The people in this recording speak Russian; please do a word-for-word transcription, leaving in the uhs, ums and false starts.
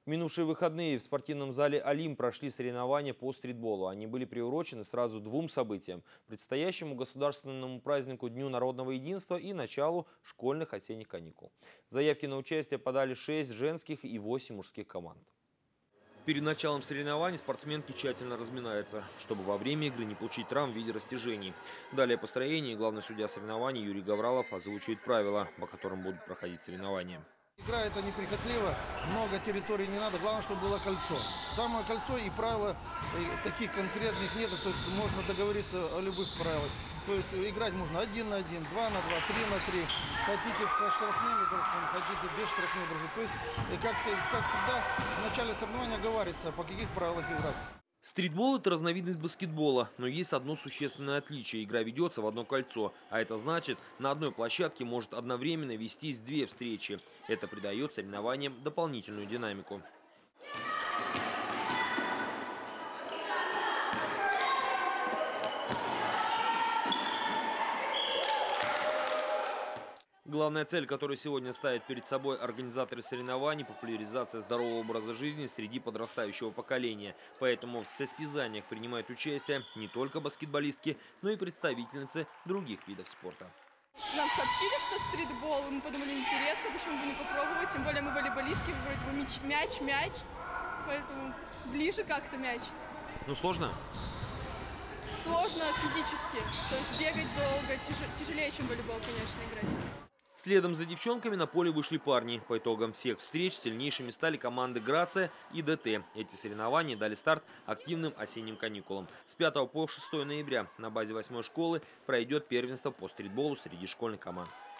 В минувшие выходные в спортивном зале «Олимп» прошли соревнования по стритболу. Они были приурочены сразу двум событиям – предстоящему государственному празднику Дню народного единства и началу школьных осенних каникул. Заявки на участие подали шесть женских и восемь мужских команд. Перед началом соревнований спортсменки тщательно разминаются, чтобы во время игры не получить травм в виде растяжений. Далее по строению главный судья соревнований Юрий Гавралов озвучивает правила, по которым будут проходить соревнования. Игра это неприхотливо, много территорий не надо, главное, чтобы было кольцо. Самое кольцо и правила э, таких конкретных нет, то есть можно договориться о любых правилах. То есть играть можно один на один, два на два, три на три. Хотите со штрафными бросками, хотите без штрафных бросков. То есть, э, как, как всегда, в начале соревнования говорится, по каких правилах играть. Стритбол – это разновидность баскетбола, но есть одно существенное отличие. Игра ведется в одно кольцо, а это значит, на одной площадке может одновременно вестись две встречи. Это придает соревнованиям дополнительную динамику. Главная цель, которую сегодня ставят перед собой организаторы соревнований – популяризация здорового образа жизни среди подрастающего поколения. Поэтому в состязаниях принимают участие не только баскетболистки, но и представительницы других видов спорта. Нам сообщили, что стритбол, мы подумали, интересно, почему бы не попробовать, тем более мы волейболистки, вроде бы мяч, мяч, поэтому ближе как-то мяч. Ну сложно? Сложно физически, то есть бегать долго, тяжелее, чем волейбол, конечно, играть. Следом за девчонками на поле вышли парни. По итогам всех встреч сильнейшими стали команды «Грация» и «Дэ Тэ». Эти соревнования дали старт активным осенним каникулам. С пятого по шестое ноября на базе восьмой школы пройдет первенство по стритболу среди школьных команд.